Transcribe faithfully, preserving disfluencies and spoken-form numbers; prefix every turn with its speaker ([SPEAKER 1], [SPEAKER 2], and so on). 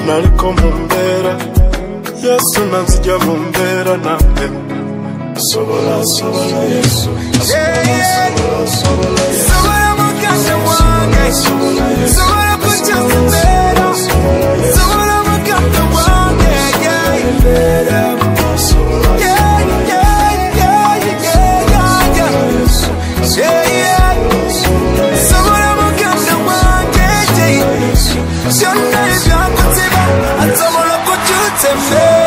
[SPEAKER 1] nariko mumbera Yesu nazijya mumbera namwe Sobola sobola Yesu Sobola sobola sobola Sobola mukasha wange Sobola kucha mumbera Sobola mukasha wange Yeah yeah yeah yeah yeah yeah yeah Sobola mukasha wange Shona ibyakutsiba Asobola kuchutse